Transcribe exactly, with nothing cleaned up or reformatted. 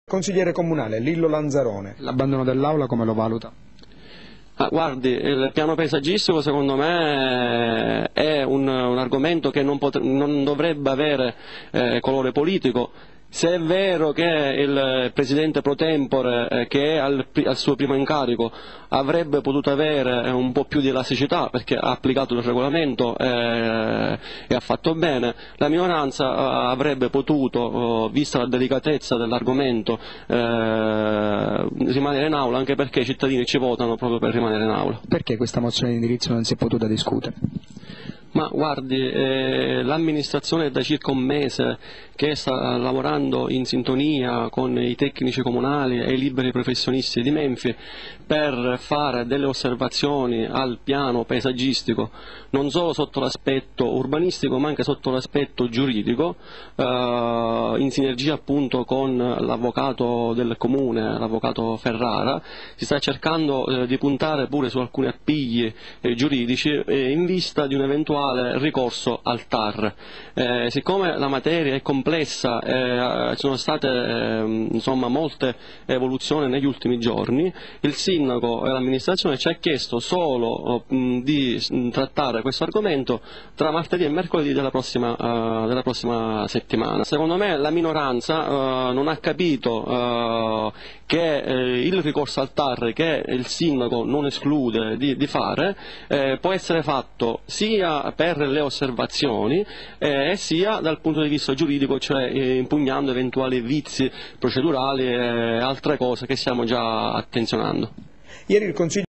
Consigliere comunale Lillo Lanzarone. L'abbandono dell'aula come lo valuta? Ah, guardi, il piano paesaggistico secondo me è un, un argomento che non, non dovrebbe avere eh, colore politico. Se è vero che il Presidente pro tempore, eh, che è al, al suo primo incarico, avrebbe potuto avere un po' più di elasticità perché ha applicato il regolamento eh, e ha fatto bene, la minoranza eh, avrebbe potuto, eh, vista la delicatezza dell'argomento, eh, rimanere in aula, anche perché i cittadini ci votano proprio per rimanere in aula. Perché questa mozione di indirizzo non si è potuta discutere? Ma guardi, eh, l'amministrazione è da circa un mese che sta lavorando in sintonia con i tecnici comunali e i liberi professionisti di Menfi per fare delle osservazioni al piano paesaggistico, non solo sotto l'aspetto urbanistico ma anche sotto l'aspetto giuridico, eh, in sinergia appunto con l'avvocato del comune, l'avvocato Ferrara. Si sta cercando eh, di puntare pure su alcuni appigli eh, giuridici eh, in vista di un eventuale ricorso al T A R. Eh, siccome la materia è complessa, eh, ci sono state eh, insomma, molte evoluzioni negli ultimi giorni, il sindaco e l'amministrazione ci ha chiesto solo mh, di mh, trattare questo argomento tra martedì e mercoledì della prossima, uh, della prossima settimana. Secondo me la minoranza uh, non ha capito uh, che eh, il ricorso al T A R, che il sindaco non esclude di, di fare, eh, può essere fatto sia per le osservazioni eh, sia dal punto di vista giuridico, cioè eh, impugnando eventuali vizi procedurali e altre cose che stiamo già attenzionando. Ieri il Consiglio